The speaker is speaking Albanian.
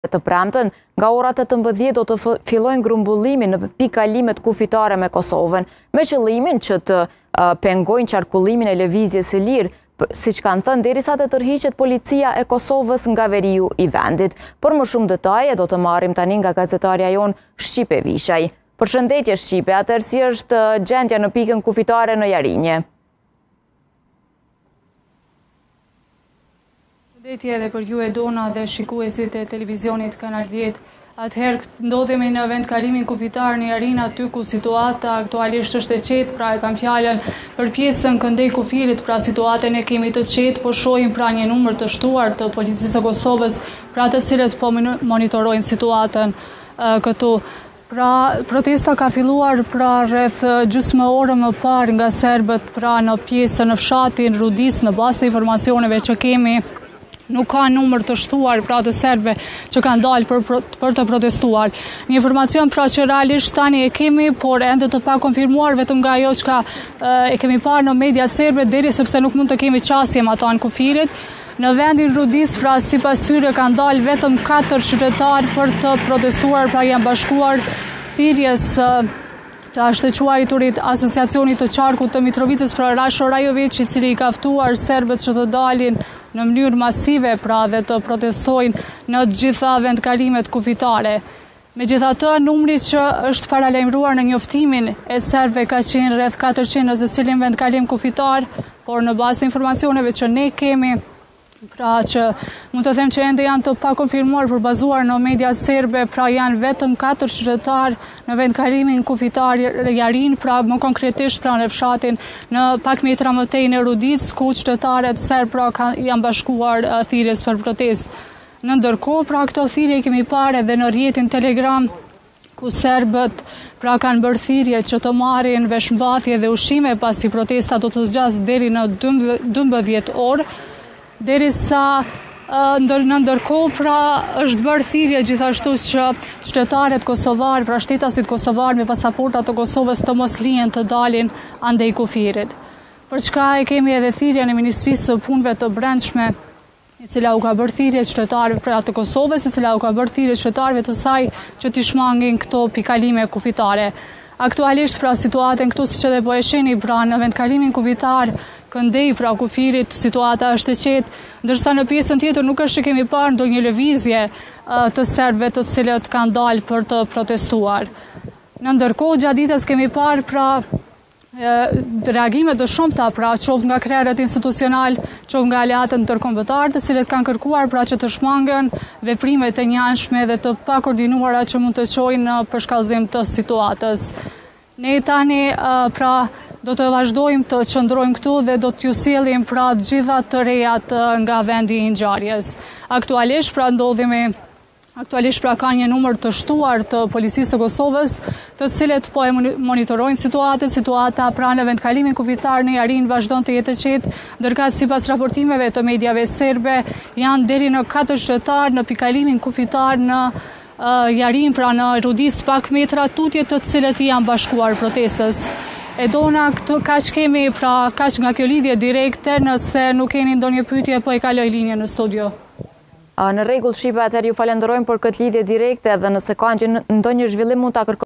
Të premten, nga ora 18 do të fillojnë grumbullimin në pikalimet kufitare me Kosovën, me qëllimin që të pengojnë qarkullimin e lëvizjes së lirë, siç kanë thënë derisa të tërhiqet policia e Kosovës nga veriu i vendit. Për më shumë detaje do të marrim tani nga gazetarja jon Shqipe Vishaj. Përshëndetje Shqipe, atëherë si është gjendja në pikën kufitare në Jarinje? Përshëndetje edhe për ju Edona dhe shikuesit e televizionit Kanal 10. Atëherë ndodhemi në vendkalimin kufitar në Jarinë, aty ku situata aktualisht është e qetë, pra e kam fjalën për pjesën Këndej Kufirit, pra situatën e kemi të qetë, po shohim pra një numër të shtuar të policisë së Kosovës, pra të cilët po monitorojnë situatën këtu. Pra, protesta ka filluar pra rreth gjysmë ore më parë nga serbët pra në pjesën në fshatin Rudis, në bazë të informacioneve që kemi. Nuk ka numër të shtuar pra të serbëve që kanë dalë për të protestuar. Një informacion pra që realisht tani e kemi, por ende të pa konfirmuar vetëm nga ajo që e kemi parë në mediat serbe, deri sepse nuk mund të kemi qasje me ata në kufirit. Në vendin Rudis, pra sipas tyre kanë dalë vetëm 4 qytetarë për të protestuar, pra janë bashkuar thirrjes të ashtequariturit asociacionit të qarkut të Mitrovicës, pra Rasho Rajovic, i cili i ka ftuar serbët që të dalin në mënyrë masive pra dhe të protestojnë në të gjitha vendkalimet kufitare. Megjithatë, numri që është paralajmëruar në njoftimin e serbëve ka qenë rreth 400 në secilin vendkalim kufitar, por në bazë të informacioneve që ne kemi, pra që mund të them që ende janë të pa konfirmuar për bazuar në mediat serbe, pra janë vetëm 4 qytetarë në vendkalimin kufitar Jarin, pra më konkretisht pra në fshatin në pak metra më tej në Rudic, ku qytetarët serb pra janë bashkuar thirrjes për protest. Në ndërkohë, pra këto thirrje kemi parë edhe në rrjetin Telegram, ku serbët pra kanë bërë thirrje që të marrin veshmbathje dhe ushqime pasi protesta do të zgjasë deri në 12 orë. Derisa në ndërkohë pra është bërë thirrje gjithashtu që qytetarët kosovarë, pra shtetasit kosovarë me pasaporta të Kosovës të mos lihen të dalin andej kufirit. Për çka e kemi edhe thirrjen e Ministrisë së Punëve të Brendshme, e cila u ka bërë thirrje qytetarëve pra të Kosovës, e cila u ka bërë thirrje qytetarëve të saj që t'i shmangin këto pikalime kufitare. Aktualisht pra situatën këtu siç edhe po e shihni pra në vendkalimin kufitar Këndej pra kufirit situata është e qetë, ndërsa në pjesën tjetër nuk është që kemi parë ndonjë lëvizje të serbëve të cilët kanë dalë për të protestuar. Në ndërkohë gjatë ditës kemi parë pra reagime të shumta pra qoftë nga krerët institucional, qoftë nga aleatët ndërkombëtar, të cilët kanë kërkuar pra që të shmangen veprimet e njëanshme dhe të pakoordinuara që mund të çojnë në përshkallëzim të situatës. Ne tani pra do të vazhdojmë të qëndrojmë këtu dhe do t'ju sjellim pra të gjitha të rejat nga vendi i ngjarjes. Aktualisht pra ka një numër të shtuar të policisë së Kosovës, të cilët po e monitorojnë situatën. Situata pra në vendkalimin kufitar në Jarinë vazhdon të jetë e qetë, ndërkëse sipas raportimeve të mediave serbe janë deri në 4 qytetarë në pikalimin kufitar në Jarinë, pra në Rudic, pak metra tutje të cilët janë bashkuar protestës. Edona, kaq kemi, pra kaq nga kjo lidhje direkte, nëse nuk keni ndonjë pyetje, po e kaloj linjën në studio. Në rregull Shqipe, atëherë ju falenderojmë për këtë lidhje direkte dhe nëse ka ndonjë zhvillim mund ta kërkojmë